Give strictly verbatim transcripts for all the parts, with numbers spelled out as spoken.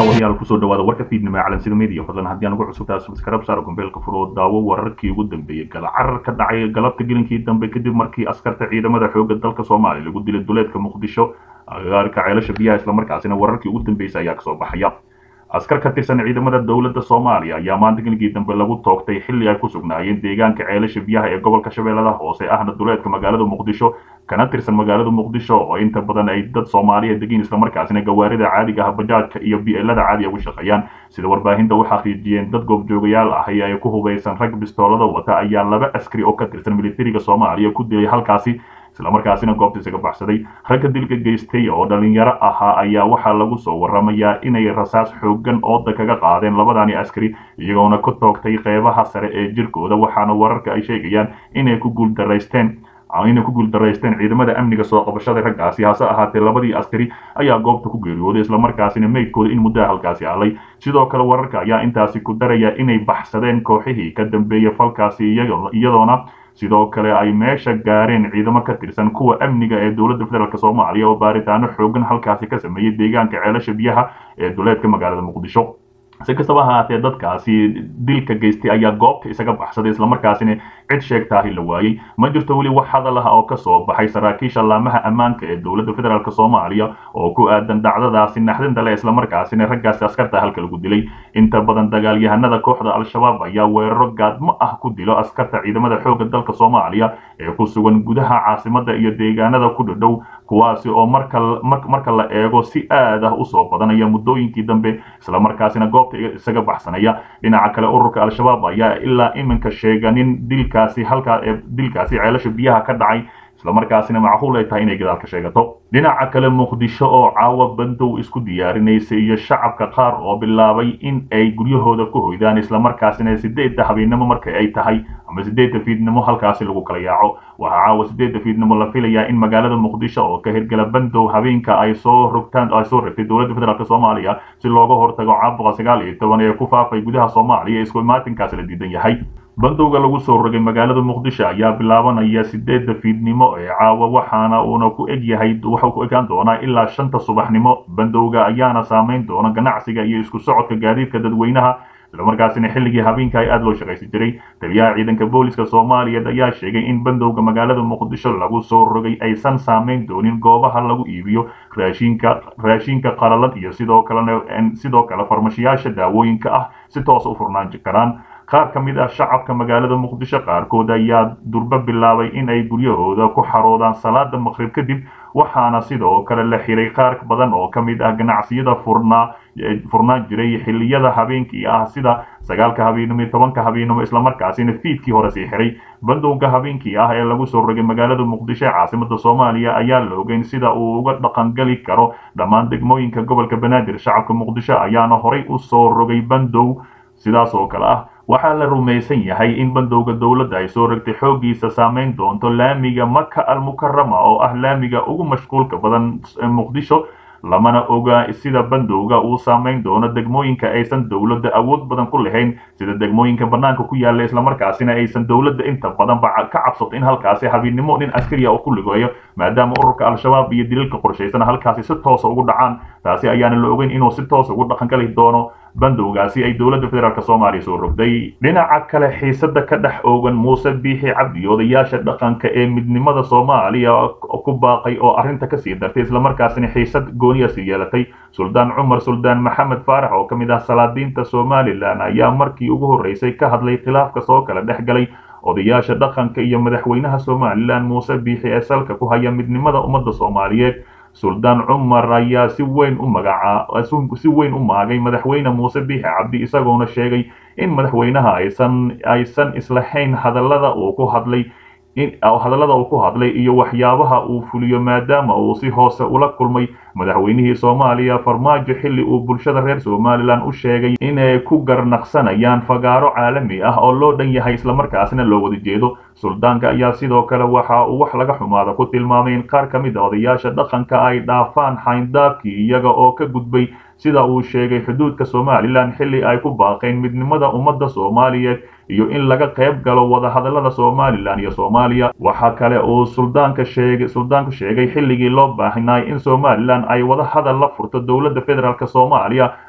daawayaal kusoo dhawaada warka fiidnimo caalamsida media fadlan haddii aan ugu cusubtahay subscribe saar gombeelka furo daawo wararkii ugu dambeeyay gala carar ka dhacay galabta gelinkii dambe kadib markii askarta ciidamada xoogga dalka Soomaaliya lagu dilay duleedka Muqdisho agagaarka ceelasha biyaha isla markaasina wararkii ugu dambeysay ayaa ka soo baxaya askar ka tirsan ciidamada dawladda Soomaaliya ayaa maanta gelinkii dambe lagu toogtay xilli ay ku sugnaayeen deegaanka ceelasha biyaha ee gobolka Shabeellaha Hoose ahna duleedka magaalada Muqdisho kana tirsan magaalada Muqdisho oo inta badan ay dad Soomaaliyeed degan isla markaasina gawaarida caadiga ah bajaajka iyo bielada caadiga ugu shaqeeyaan sida warbaahinta waxa xaqiijiyeen dad goobjoogayaal ah ay ku hubeysan rag bistoolada wata ayaa laba askari oo ka tirsan militariga Soomaaliya ku dilay halkaasi isla markaasina goobta isaga baxsaday ragga dilka geystay oo dhalinyaro ahaa ayaa waxa lagu soo waramayaa inay rasaas xoogan oo kaga qaadeen labadani askari iyagoona ku toogtay qeybaha sare ee jirkooda waxaana wararka ay sheegayaan inay ku guul dareysteen ayna ku guul dareysteen ciidamada amniga soo qabashada raggaasi hase ahaatee labadii askari ayaa goobta ku geeriyooday isla markaasina meydkooda in muddo halkaasi alay sidoo kale wararka ayaa intaasi ku daraya inay baxsadeen kooxihii ka dambeeyay falkaasi iyadoona sidoo kale ay meesha gaareen ciidamo ka tirsan kuwa amniga ee dawladda federaalka Soomaaliya oo baaritaano xoogan halkaasi ka sameeyay deegaanka ceelasha biyaha ee duleedka magaalada Muqdisho si kastaba ha ahaatee dadkaasi dilka geystay ayaa goobta isaga baxsaday isla markaasina cid sheegtaahi la waayay ma jirto weli wax hadal ah oo ka soo baxay saraakiisha laamaha ammaanka ee dawladda federaalka Soomaaliya oo ku aadan dhacdadaasi naxdinta leh isla markaasina raggaasi askarta halka lagu dilay inta badan dagaalyahanada kooxda al-shabaab ayaa weeraro gaadmo ah ku dilo askarta ciidamada xoogga dalka Soomaaliya ee ku sugan gudaha caasimadda iyo deegaanada ku dhow kuwaasi oo marka marka la eego si aad ah u soo badanaya muddooyinkii dambe isla markaasina goobta isaga baxsanaya dhinaca kale ururka al-shabaab ayaa ilaa iminka sheeganin dilkaasi halka ee dilkaasi ceelasha biyaha ka dhacay isla markaasina macquul ay tahay inay gadaal ka sheegato dhinaca kale Muqdisho oo caawa bandow isku diyaarinaysa iyo shacabka qaar oo bilaabay in ay guryahooda ku hoydaan isla markaasina sideedda habeenimo markay ay tahay ama sideedda fiidnimo halkaasi lagu kala yaaco waxa caawa sideedda fiidnimo la filayaa in magaalada Muqdisho oo ka hirgala bandow habeenka ay soo rogtaan ay soo rogtay dawladda federaalka Soomaaliya si looga hortago caabuqa sagaal iyo toban ee ku faafay gudaha Soomaaliya isku imaatinkaas la diidan yahay bandowga lagu soo rogay magaalada Muqdisho ayaa bilaabanaya sideedda fiidnimo ee caawa waxaana uu ku eg yahay waxa ku ekaan doona ilaa shanta subaxnimo bandowga ayaana saameyn doona ganacsiga iyo isku socodka gaadiidka dadweynaha isla markaasina xilligii habeenka ay aad loo shaqaysan jiray taliyaha ciidanka booliska Soomaaliyeed ayaa sheegay in bandowga magaalada Muqdisho lagu soo rogay aysan saameyn doonin goobaha lagu iibiyo raashinka raashinka qalalan iyo sidoo kale sidoo kale farmashiyaasha daawooyinka ah si toos u furnaan karaan qaar ka mid ah shacabka magaalada Muqdisho qaarkood ayaa durba bilaabay in ay guryahooda ku xaroodaan salaada maqrib kadib waxaana sidoo kale la xiray qaar badan oo ka mid ah ganacsiyada furnaa furnaan jiray xilliyada habeenkii ah sida sagaalka habeenimo tobanka habeenimo isla markaasina fiidkii hore sii xiray bandowga habeenkii ah ee lagu soo rogay magaalada Muqdisho caasimadda Soomaaliya ayaa la ogeyn sida uu uga dhaqan gali karo dhammaan degmooyinka gobolka Banaadir shacabka Muqdisho ayaana horay u soo rogay bandow sidaas oo kale ah waxaa la rumaysan yahay in bandowga dawladda ay soo rogtay xoogiisa saameyn doonto laamiga Makka al-Mukarrama oo ah laamiga ugu mashquulka badan Muqdisho lamana oga sida bandowga uu saameyn doono degmooyinka aysan dawladda awood badan ku lahayn sida degmooyinka banaanka ku yaala isla markaasina aysan dawladda inta badan ka cabsato in halkaasi habeenimo nin askari ah oo ku ligayo maadaama ururka al-shabaab iyo dilalka qorshaysan halkaasi si toos ugu dhacaan taasi ayaana la ogeyn inuu si toos ugu dhaqan gali doono bandowgaasi ay dawladda federaalka Soomaaliya soo rogday dhinaca kale xiisada ka dhex oogan Muuse Biixi Cabdi odayaasha dhaqanka ee midnimada Soomaaliya ku baaqay oo arinta ka sii dartay isla markaasina xiisad gooniya sii yeelatay Suldaan Cumar Suldaan Maxamed Faarax oo kamid ah salaadiinta Soomaaliland ayaa markii ugu horeysay ka hadlay khilaafka soo kala dhex galay odayaasha dhaqanka iyo madaxweynaha Soomaaliland Muuse Biixi ee salka ku haya midnimada ummadda Soomaaliyeed Suldaan Cumar ayaa si weyn u magaca si weyn u maagay madaxweyne Muuse Biixi Cabdi isagoona sheegay in madaxweynaha aysan aysan islahayn hadallada uu ku hadlay in hadallada uu ku hadlay iyo waxyaabaha uu fuliyo maadaama uu si hoose ula kulmay madaxweynihii Soomaaliya Farmaajo xilli uu bulshada reer Soomaaliland u sheegay inay ku garnaqsanayaan fagaaro caalami ah oo loo dhan yahay isla markaasina loo wada jeedo suldaanka ayaa sidoo kale waxa uu wax laga xumaado ku tilmaamay in qaar ka mid ah odayaasha dhaqanka ay dhaafaan xayndaabkii iyaga oo ka gudbay sida uu sheegay xuduudka Soomaaliland xilli ay ku baaqeen midnimada ummadda Soomaaliyeed iyo in laga qayb galo wada hadallada Soomaaliland iyo Soomaaliya waxa kale oo suldaanka sheegay suldaanku sheegay xilligii loo baahnaa in Soomaaliland ay wada hadal la furto dawladda federaalka Soomaaliya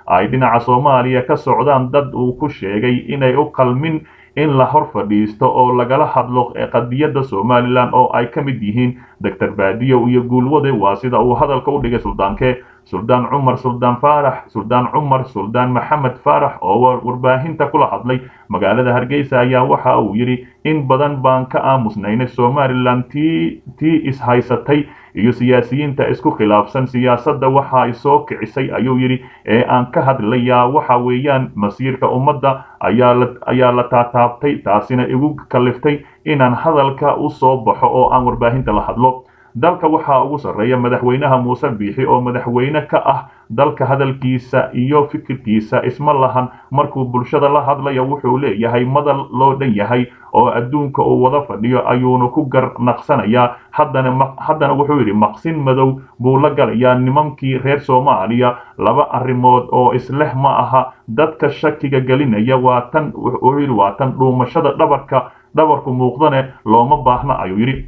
ay dhinaca Soomaaliya ka socdaan dad uu ku sheegay inay u qalmin in la hor fadhiisto oo lagala hadlo qadiyadda Somaliland oo ay ka mid yihiin Doctor Baadiyo iyo Guulwade waa sida uu hadalka u dhigay suldaanke Suldaan Cumar Suldaan Faarax Suldaan Cumar Suldaan Maxamed Faarax oo warbaahinta kula hadlay magaalada Hargeysa ayaa waxa uu yiri in badan baan ka aamusnaynay Somaliland tii tii is haysatay iyo siyaasiyiinta isku khilaafsan siyaasadda waxa ay soo kicisay ayuu yiri ee aan ka hadlayaa waxa weeyaan masiirka ummadda ayaa la ayaa la taataabtay taasina igu kaliftay inaan hadalka u soo baxo oo aan warbaahinta la hadlo dalka waxa ugu sareeya madaxweynaha Muuse Biixi oo madaxweyne ka ah dalka hadalkiisa iyo fikirkiisa isma lahan markuu bulshada la hadlayo wuxuu leeyahay madal loo dhan yahay oo adduunka uu wada fadhiyo ayuuna ku garnaqsanayaa haddana haddana wuxuu yiri maqsin madow buu la galayaa nimankii reer Soomaaliya laba arrimood oo isleh ma aha dadka shakiga gelinaya waa tan wuxuu yiri waa tan dhuumashada dhabarka dhabarku muuqdane looma baahna ayuu yiri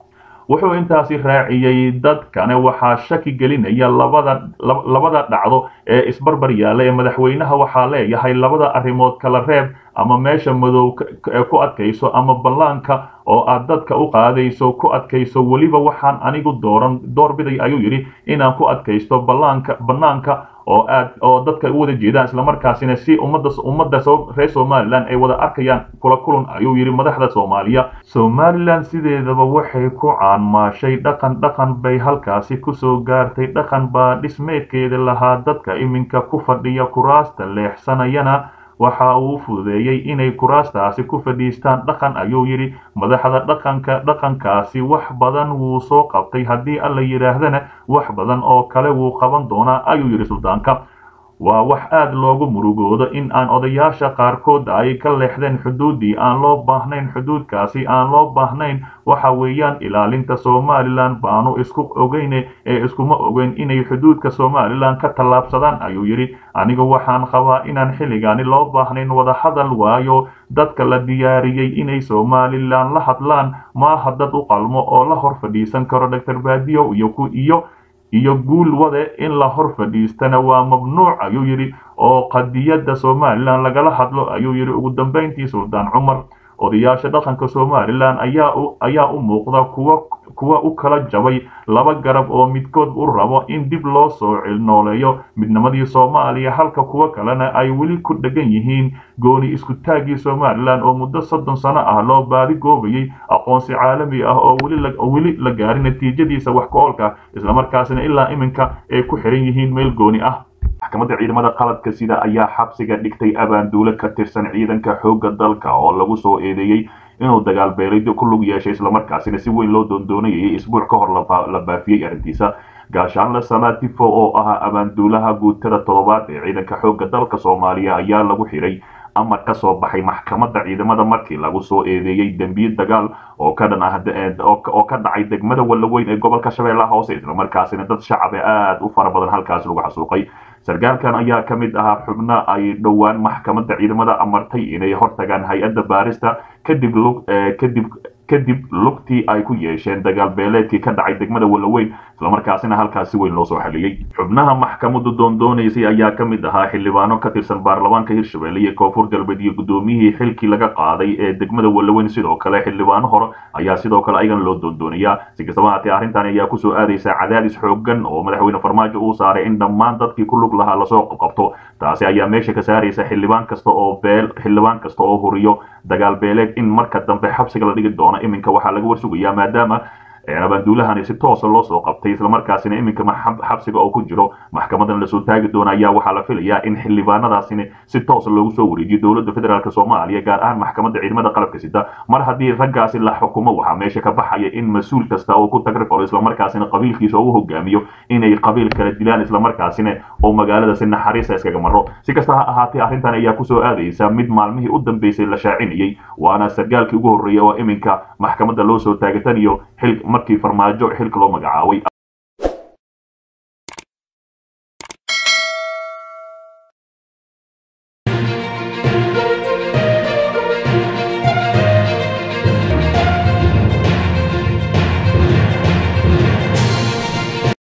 wuxuu intaasi raaciyay dadkana waxa shaki gelinaya labada labada dhacdo ee isbarbar yaala ee madaxweynaha waxa leeyahay labada arrimood kala reeb ama meesha madow ku adkayso ama ballaanka oo aad dadka u qaadayso ku adkayso waliba waxaan anigu dooran doorbiday ayuu yiri inaan ku adkaysto ballaanka banaanka oo aad oo dadka u wada jeedaan isla markaasina si ummadda ummadda soo reer Somaliland ay wada arkayaan kula kulan ayuu yiri madaxda Soomaaliya Somaliland sideedaba waxay ku caanmaashay dhaqan dhaqan bay halkaasi ku soo gaartay dhaqan baa dhismeedkeeda lahaa dadka iminka ku fadhiya kuraasta leexsanayana waxa uu fududeeyay inay kuraastaasi ku fadhiistaan dhaqan ayuu yiri madaxda dhaqanka dhaqankaasi wax badan wuu soo qabtay haddii alla yiraahdana wax badan oo kale wuu qaban doonaa ayuu yiri suldaanka waa wax aad loogu murugoodo in aan odayaasha qaarkood ay ka leexdeen xuduudii aan loo baahnayn xuduudkaasi aan loo baahnayn waxa weeyaan ilaalinta Somaliland baanu isku ogeyn ee iskuma ogeyn inay xuduudka Somaliland ka tallaabsadaan ayuu yiri aniga waxaan qabaa inaan xilligaani loo baahnayn wada hadal waayo dadka la diyaariyay inay Somaliland la hadlaan ma haddad u qalmo oo la hor fadhiisan karo Doctor Baadiyo iyo ku iyo iyo Guulwade in la hor fadhiistana waa mamnuuc ayuu yiri oo qadiyadda Somaliland lagala hadlo ayuu yiri ugu dambeyntii Suldaan Cumar odayaasha dhaqanka Somaliland ayaa ayaa u muuqda kuwa kuwa u kala jabay laba garab oo midkood u rabo in dib loo soo cilnooleeyo midnimadii Soomaaliya halka kuwa kalena ay weli ku dhagan yihiin gooni isku taagii Somaliland oo muddo soddon sano ah loo baadi goobayay aqoonsi caalami ah oo weli la weli la gaarin natiijadiisa wax ku oolka isla markaasina ilaa iminka ay ku xiran yihiin meel gooni ah maxkamadda ciidamada qaladka sida ayaa xabsiga dhigtay abaanduule ka tirsan ciidanka xoogga dalka oo lagu soo eedeeyay inuu dagaal beeleed ku lug yeeshay isla markaasina si weyn loo doondoonayay isbuuc ka hor la baafiyay arrintiisa gaashaanle Salatifo oo ahaa abaanduulaha guutada toddobaad ee ciidanka xoogga dalka Soomaaliya ayaa lagu xiray amar ka soo baxay maxkamadda ciidamada markii lagu soo eedeeyay dambiyo dagaal oo ka dhan ah oo ka dhacay degmada Walaweyn ee gobolka Shabeellaha Hoose isla markaasina dad shacab aad u fara badan halkaas lagu xasuuqay sargaalkan ayaa ka mid ahaa xubno ay dhowaan maxkamadda ciidamada amartay inay hortagaan hay'adda baarista kadib kadib kadib lugtii ay ku yeesheen dagaal beeleedkii ka dhacay degmada Walaweyn isla markaasina halkaas si weyn loo soo xaliyay xubnaha maxkamaddu doondoonaysay ayaa ka mid ahaa xildhibaano ka tirsan baarlamaanka Hirshabelle iyo Koonfur Galbeed iyo gudoomiyihii xilkii laga qaaday ee degmada Walaweyn sidoo kale xildhibaano hore ayaa sidoo kale aygan loo doondoonaya si kastaba haatee arrintan ayaa ku soo aadaysa cadaadis xooggan oo madaxweyne Farmaajo uu saaray in dhammaan dadkii ku lug lahaa la soo qabto taasi ayaa meesha ka saaraysa xildhibaan kasta oo beel xildhibaan kasta oo huriyo dagaal beeleed in marka dambe xabsiga la dhigi doono iminka waxa laga warsugayaa maadaama abaanduulahani si toos loo soo qabtay isla markaasina iminka xabsiga oo ku jiro maxkamadan la soo taagi doona ayaa waxa la filayaa in xildhibaanadaasina si toos loogu soo wareejiyo dawladda federaalka Soomaaliya gaar ahaan maxkamadda ciidamada qalabka sida mar haddii raggaasi la xukumo waxa meesha ka baxaya in mas'uul kasta oo ku tagrifalo isla markaasina qabiilkiisa uu hogaamiyo inay qabiil kala dilaan isla markaasina oo magaalada si naxariis iskaga maro si kasta ha ahaatee arrintan ayaa ku soo aadaysa mid maalmihii u dambeysay la shaacinayay waana sargaalkii ugu horeeyay oo iminka maxkamadda loo soo taagtaniyo xil markii Farmaajo xilka loo magacaabay